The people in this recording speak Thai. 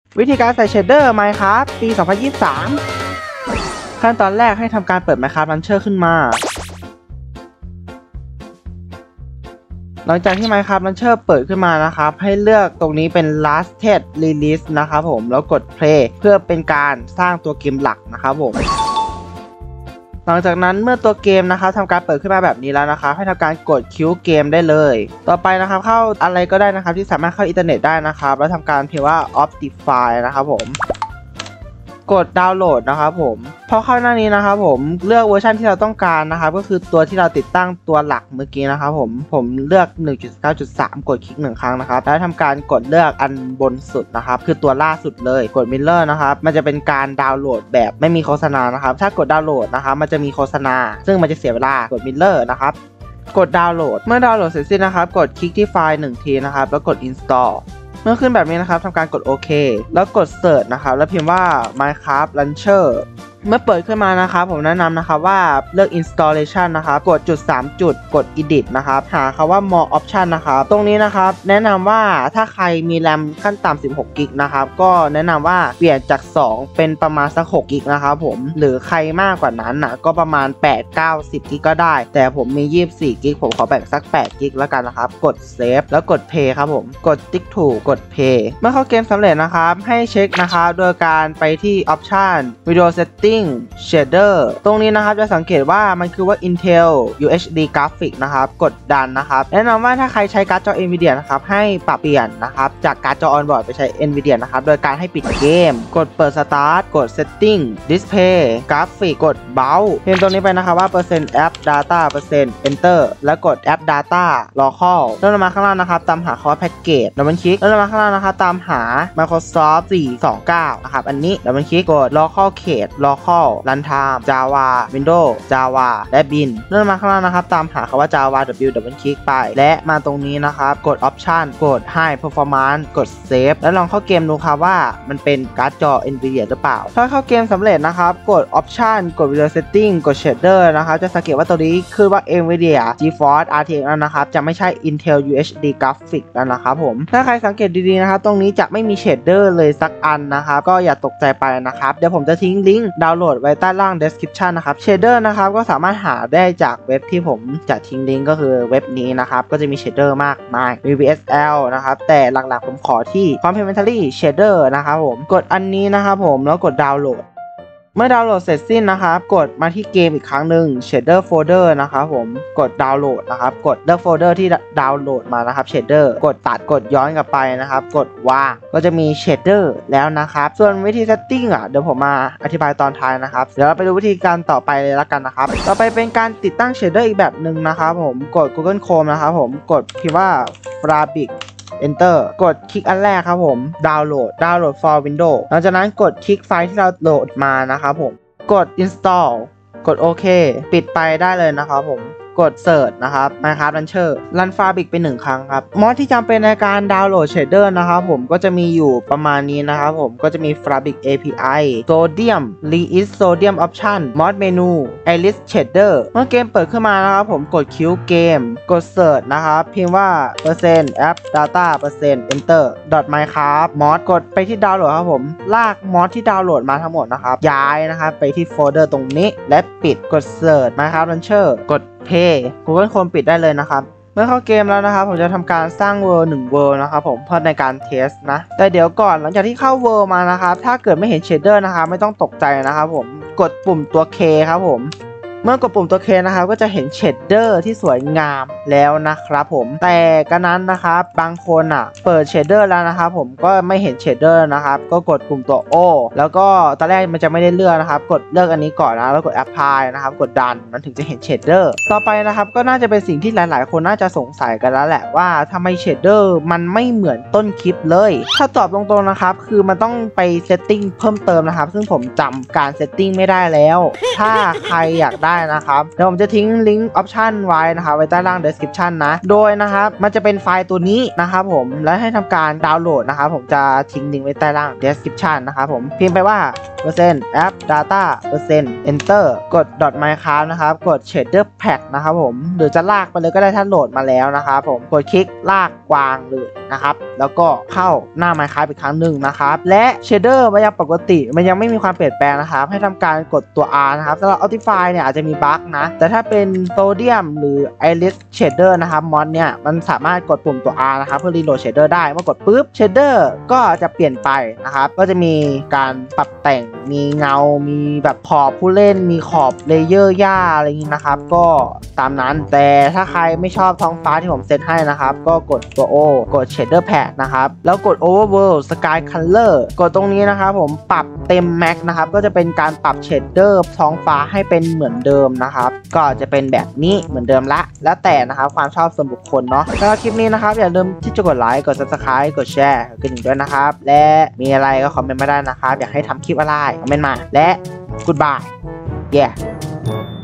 วิธีการใส่เชดเดอร์ Minecraft ปี 2023 ขั้นตอนแรกให้ทำการเปิด Minecraft Launcher ขึ้นมาหลังจากที่ Minecraft Launcher เปิดขึ้นมานะครับให้เลือกตรงนี้เป็น Lasted Release นะครับผมแล้วกด Play เพื่อเป็นการสร้างตัวเกมหลักนะครับผมหลังจากนั้นเมื่อตัวเกมนะครับทำการเปิดขึ้นมาแบบนี้แล้วนะครับให้ทำการกดคิวเกมได้เลยต่อไปนะครับเข้าอะไรก็ได้นะครับที่สามารถเข้าอินเทอร์เน็ตได้นะครับแล้วทำการพิมพ์ว่า Optify นะครับผมกดดาวน์โหลดนะครับผมพอเข้าหน้านี้นะครับผมเลือกเวอร์ชันที่เราต้องการนะครับก็คือตัวที่เราติดตั้งตัวหลักเมื่อกี้นะครับผมเลือก 1.9.3 กดคลิก1ครั้งนะครับแล้วทำการกดเลือกอันบนสุดนะครับคือตัวล่าสุดเลยกดมิลเลอร์นะครับมันจะเป็นการดาวน์โหลดแบบไม่มีโฆษณานะครับถ้ากดดาวน์โหลดนะครับมันจะมีโฆษณาซึ่งมันจะเสียเวลากดมิลเลอร์นะครับกดดาวน์โหลดเมื่อดาวน์โหลดเสร็จสิ้นนะครับกดคลิกที่ไฟล์1ทีนะครับแล้วกด installเมื่อขึ้นแบบนี้นะครับทำการกดโอเคแล้วกด Search นะครับแล้วพิมพ์ว่า Minecraft Launcher เมื่อเปิดขึ้นมานะครับผมแนะนำนะครับว่าเลือก installation นะครับกดจุด3จุดกด edit นะครับหาคำว่า more option นะครับตรงนี้นะครับแนะนำว่าถ้าใครมีแรมขั้นต่ำ16กิกนะครับก็แนะนำว่าเปลี่ยนจาก2เป็นประมาณสัก6กิกนะครับผมหรือใครมากกว่านั้นนะก็ประมาณ8 9 10กิกก็ได้แต่ผมมี24กิกผมขอแบ่งสัก8กิกแล้วกันนะครับกด save แล้วกด play ครับผมกด ติ๊กถูกกด play เมื่อเข้าเกมสำเร็จนะครับให้เช็คนะครับโดยการไปที่ option video setting shader ตรงนี้นะครับจะสังเกตว่ามันคือว่า Intel UHD Graphic นะครับกดดันนะครับแนะนำว่าถ้าใครใช้การ์ดจอ Nvidia นะครับให้ปรับเปลี่ยนนะครับจากการ์ดจอ on-board ไปใช้ Nvidia นะครับโดยการให้ปิดเกมกดเปิด start กด setting display graphic กด bounce พิมพ์ตรงนี้ไปนะครับว่า %app data enter แล้วกด app data local เลื่อนลงมาข้างล่างนะครับตามหาคอร์สแพ็กเกจดับเบิลคลิกเลื่อนลงมาข้างล่างนะครับตามหา Microsoft 429นะครับอันนี้ดับเบิลคลิกกด local case local runtime java windows java และ bin เลื่อนมาข้างล่างนะครับตามหาคำว่า java w ดับเบิลคลิกไปและมาตรงนี้นะครับกด option กด high performance กด save แล้วลองเข้าเกมดูครับว่ามันเป็นการ์ดจอ Nvidia หรือเปล่าถ้าเข้าเกมสำเร็จนะครับกด option กด video setting กด shader นะครับจะสังเกตว่าตัวนี้คือว่า Nvidia GeForce RTX แล้วนะครับจะไม่ใช่ Intel UHD Graphic แล้วนะครับผมถ้าใครสังเกตดีๆนะครับตรงนี้จะไม่มี shader เลยสักอันนะครับก็อย่าตกใจไปนะครับเดี๋ยวผมจะทิ้งลิงก์ดาวน์โหลดไว้ใต้ล่าง description นะครับ shader นะครับก็สามารถหาได้จากเว็บที่ผมจะทิ้งลิงก์ก็คือเว็บนี้นะครับก็จะมี shader มากมายมี VSL นะครับแต่หลักๆผมขอที่ complementary shader นะครับผมกดอันนี้นะครับผมแล้วกดดาวน์โหลดเมื่อดาวน์โหลดเสร็จสิ้นนะครับกดมาที่เกมอีกครั้งหนึ่ง shader folder นะครับผมกดดาวน์โหลดนะครับกดเลือกโฟลเดอร์ที่ดาวน์โหลดมานะครับ shader กดตัดกดย้อนกลับไปนะครับกดวางก็จะมี shader แล้วนะครับส่วนวิธี setting เดี๋ยวผมมาอธิบายตอนท้ายนะครับเดี๋ยวเราไปดูวิธีการต่อไปเลยละกันนะครับต่อไปเป็นการติดตั้ง shader อีกแบบหนึ่งนะครับผมกด Google Chrome นะครับผมกดพิมพ์ว่า Fabric Enter กดคลิกอันแรกครับผมดาวน์โหลด for Windows หลังจากนั้นกดคลิกไฟล์ที่เราโหลดมานะครับผมกด install กดโอเคปิดไปได้เลยนะครับผมกด Search นะครับ Minecraft Launcher รัน Fabric ไป1ครั้งครับมอดที่จำเป็นในการดาวน์โหลด shader นะครับผมก็จะมีอยู่ประมาณนี้นะครับผมก็จะมี Fabric API Sodium Release Sodium Option Mod Menu Alice Shader เมื่อเกมเปิดขึ้นมานะครับผมกดคิวเกมกด Search นะครับพิมพ์ว่า %app data enter .minecraft mod กดไปที่ดาวน์โหลดครับผมลากมอดที่ดาวน์โหลดมาทั้งหมดนะครับย้ายนะครับไปที่โฟลเดอร์ตรงนี้และปิดกด Search Minecraft Launcher กดGoogle Chrome ปิดได้เลยนะครับเมื่อเข้าเกมแล้วนะครับผมจะทำการสร้าง World 1 World นะครับผมเพื่อในการเทสนะแต่เดี๋ยวก่อนหลังจากที่เข้า World มานะครับถ้าเกิดไม่เห็น Shader นะครับไม่ต้องตกใจนะครับผมกดปุ่มตัว K ครับผมเมื่อกดปุ่มตัว K นะครับก็จะเห็น Shader ที่สวยงามแล้วนะครับผมแต่กระนั้นนะครับบางคนเปิด Shader แล้วนะครับผมก็ไม่เห็น Shader นะครับก็กดปุ่มตัว O แล้วก็ตอนแรกมันจะไม่ได้เลือกนะครับกดเลือกอันนี้ก่อนนะแล้วกด Apply นะครับกดดันมันถึงจะเห็น Shader ต่อไปนะครับก็น่าจะเป็นสิ่งที่หลายๆคนน่าจะสงสัยกันแล้วแหละว่าทำไม Shader มันไม่เหมือนต้นคลิปเลยถ้าตอบตรงๆนะครับคือมันต้องไป setting เพิ่มเติมนะครับซึ่งผมจำการ setting ไม่ได้แล้วถ้าใครอยากได้นะครับเดี๋ยวผมจะทิ้งลิงก์ option ไว้นะครับไว้ใต้ล่าง description นะโดยนะครับมันจะเป็นไฟล์ตัวนี้นะครับผมและให้ทำการดาวน์โหลดนะครับผมจะทิ้งลิงก์ไว้ใต้ล่าง description นะครับผมพิมพ์ไปว่า app data enter กด .minecraft นะครับกด shader pack นะครับผมหรือจะลากไปเลยก็ได้ถ้าโหลดมาแล้วนะครับผมกดคลิกลากวางเลยนะครับแล้วก็เข้าหน้า Minecraft อีกครั้งหนึ่งนะครับและเชดเดอร์มันยังปกติมันยังไม่มีความเปลี่ยนแปลงนะครับให้ทำการกดตัว R นะครับสำหรับ Optify เนี่ยอาจจะมีบั๊กนะแต่ถ้าเป็นโซเดียมหรือ Iris Shader นะครับมอดเนี่ยมันสามารถกดปุ่มตัว R นะครับเพื่อรีโหลดเชดเดอร์ได้เมื่อกดปุ๊บเชดเดอร์ก็จะเปลี่ยนไปนะครับก็จะมีการปรับแต่งมีเงามีแบบขอบผู้เล่นมีขอบเลเยอร์หญ้าอะไรอย่างนี้นะครับก็ตามนั้นแต่ถ้าใครไม่ชอบท้องฟ้าที่ผมเซตให้นะครับก็กดตัว O กด Shader Pack นะครับแล้วกด Overworld Sky Color กดตรงนี้นะครับผมปรับเต็มแม็กนะครับก็จะเป็นการปรับเชดเดอร์ท้องฟ้าให้เป็นเหมือนเดิมนะครับก็จะเป็นแบบนี้เหมือนเดิมละแล้วแต่นะครับความชอบส่วนบุคคลเนาะถ้าคลิปนี้นะครับอย่าลืมที่จะกดไลค์กด Subscribe กดแชร์กดกระดิ่งด้วยนะครับและมีอะไรก็คอมเมนต์มาได้นะครับอยากให้ทำคลิปอะไรคอมเมนต์มาและ Goodbye yeah